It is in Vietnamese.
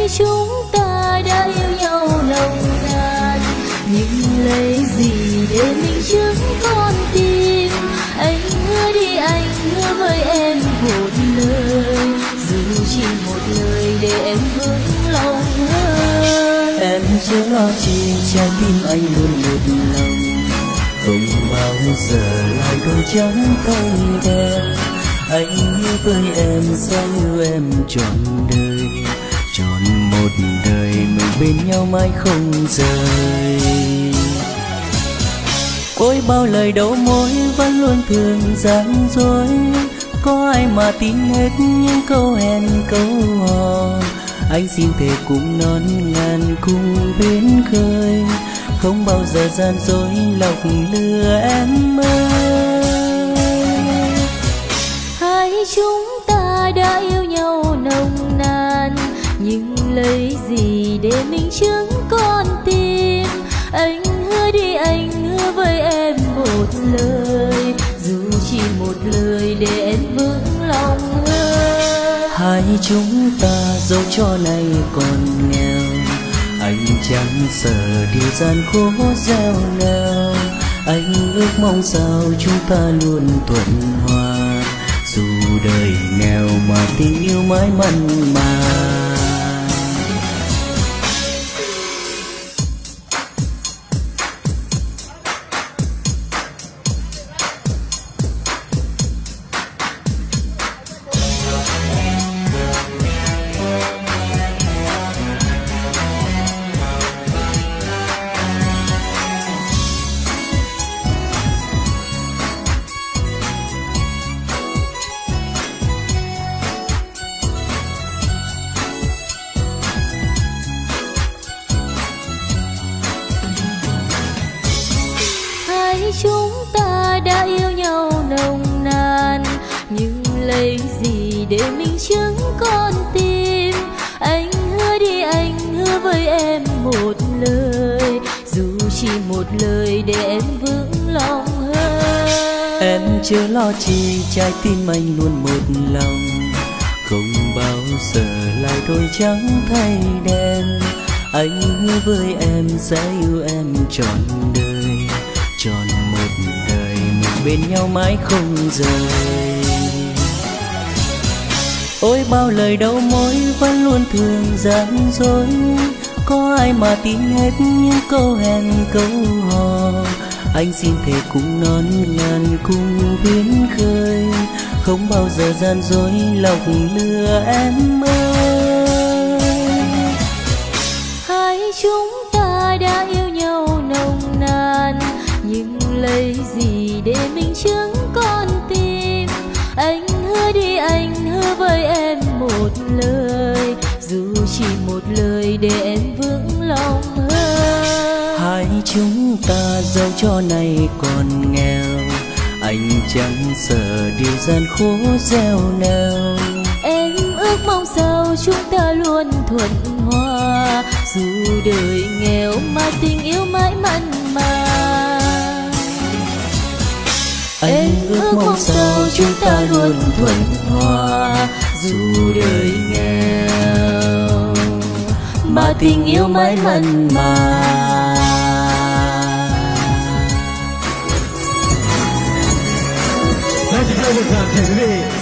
chúng ta đã yêu nhau nồng nàn, nhưng lấy gì để minh chứng con tim? Anh hứa đi, anh hứa với em một lời, dù chỉ một lời để em vững lòng hơn. Em chưa lo chi trái tim anh luôn một lòng, không bao giờ lại đôi trắng thay đen. Anh hứa với em sẽ yêu em trọn đời, trọn một đời mình bên nhau mãi không rời. Ôi bao lời đầu môi vẫn luôn thường gian dối, có ai mà tin hết những câu hẹn câu hò. Anh xin thề cùng non ngàn cùng bên khơi, không bao giờ gian dối lọc lừa em ơi. Hai chúng ta đã yêu nhau nồng nàn, nhưng lấy gì để minh chứng con tim? Anh hứa đi, anh hứa với em một lời, dù chỉ một lời để em vững lòng hơn. Hai chúng ta dẫu cho này còn nghèo, anh chẳng sợ điều gian khổ gieo nào. Anh ước mong sao chúng ta luôn thuận hòa, dù đời nghèo mà tình yêu mãi mặn mà. Chúng ta đã yêu nhau nồng nàn, nhưng lấy gì để minh chứng con tim? Anh hứa đi, anh hứa với em một lời, dù chỉ một lời để em vững lòng hơn. Em chưa lo chi trái tim anh luôn một lòng, không bao giờ lại đôi trắng thay đen. Anh hứa với em sẽ yêu em trọn đời, trọn một đời mình bên nhau mãi không rời. Ôi bao lời đầu môi vẫn luôn thường gian dối, có ai mà tin hết những câu hẹn câu hò. Anh xin thề cùng non ngàn cùng biến khơi, không bao giờ gian dối lọc lừa em ơi. Hai chúng ta đã yêu nhau nồng nàn, nhưng lấy gì để minh chứng con tim? Anh hứa đi, anh hứa với em một lời, dù chỉ một lời để em vững lòng hơn. Hai chúng ta dẫu cho này còn nghèo, anh chẳng sợ điều gian khổ gieo nào. Em ước mong sao chúng ta luôn thuận hòa, dù đời nghèo mà tình yêu mãi mặn mà. Anh ước mong sao chúng ta luôn thuận hòa, dù đời nghèo mà tình yêu mãi mặn mà. 来，请各位看，请注意。